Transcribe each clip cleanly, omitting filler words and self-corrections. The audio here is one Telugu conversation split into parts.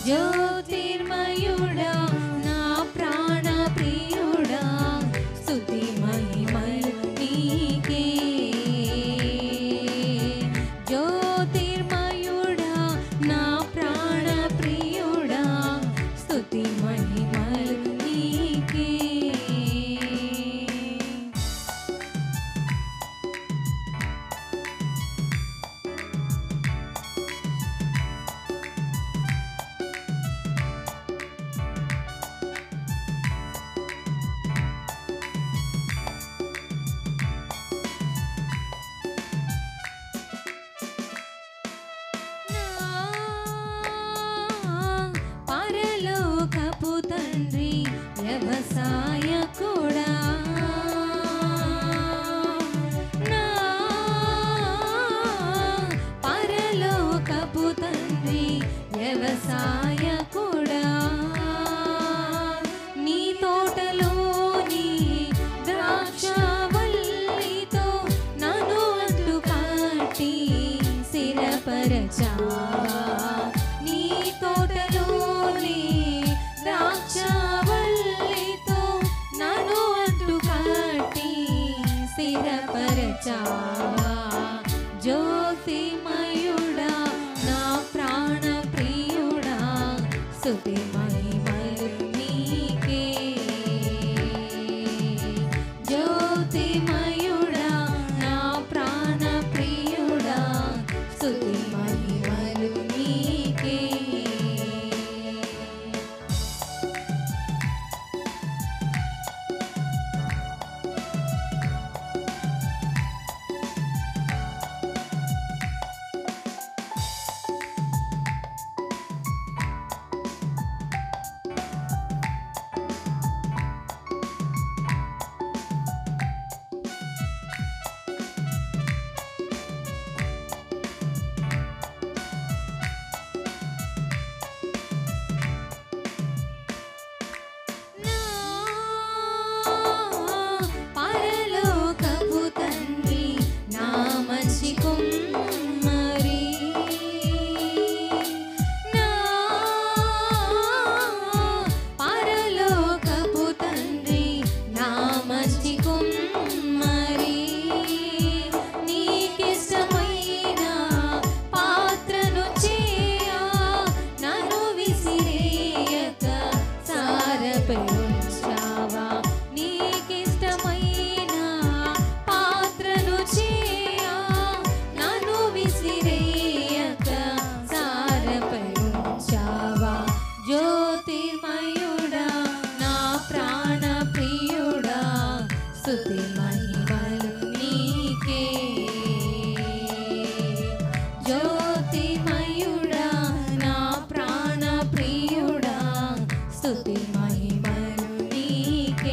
జ్యోతిర్మయుడా నా ప్రాణ ప్రియుడా స్తుతి మహిమలు నీకే జ్యోతిర్మయుడా నా ప్రాణ ప్రియుడా స్తుతి మహిమలు నీకే పరలోకపు తండ్రి వ్యవసాయకుడా నా పరలోకపు తండ్రి వ్యవసాయకుడా నీ తోటలోని ద్రాక్షవల్లితో నన్ను అంటు కట్టి స్థిరపరచావా నీ తోటలోని ద్రాక్షవల్లితో నన్ను అంటు కట్టి స్థిరపరచావా జ్యోతిర్మయుడా నా ప్రాణ ప్రియుడా స్తుతి మహిమలు నీకే జ్యోతిర్మయుడా నా ప్రాణ ప్రియుడా స్తుతి మహిమలు నీకే పరలోకపు తండ్రి నా మంచి కుమ్మరి నా పరలోకపు తండ్రి నా మంచి కుమ్మరి నీకిష్టమైన పాత్రను చేయ నన్ను విసిరేయక సారపై ఉంచావా నీకిష్టమైన పాత్రను చేయ నన్ను విసిరేయక సారపై ఉంచావా జ్యోతిర్మయుడా నా ప్రాణ ప్రియుడా స్తుతి మహిమలు నీకే జ్యోతిర్మయుడా నా ప్రాణ ప్రియుడా స్తుతి మహిమలు నీకే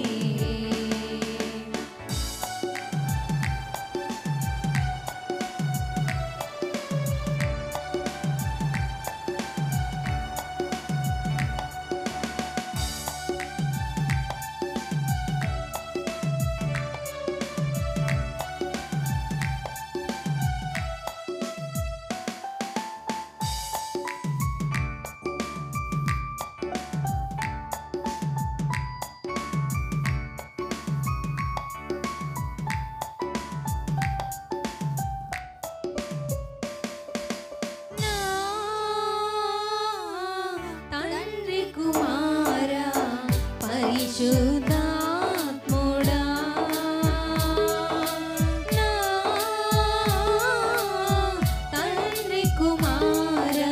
నా తండ్రి కుమారా పరిశుద్ధాత్ముడా నా తండ్రి కుమారా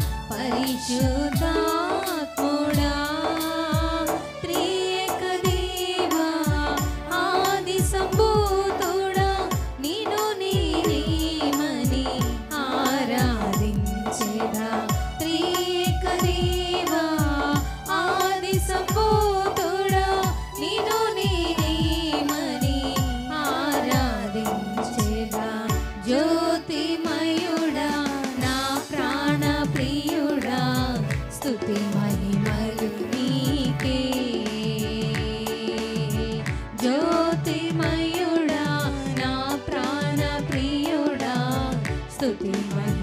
పరిశుద్ధాత్ముడా త్రియేక దేవా ఆది సంభూతుడా నిన్ను నేనేమని ఆరాధించెదా త్రియేక దేవా ఆది సంభూతుడా నిన్ను నేనేమని ఆరాధించెదా జ్యోతిర్మయుడా నా ప్రాణ ప్రియుడా స్తుతి మహిమలు నీకే జ్యోతిర్మయుడా నా ప్రాణ ప్రియుడా స్తుతి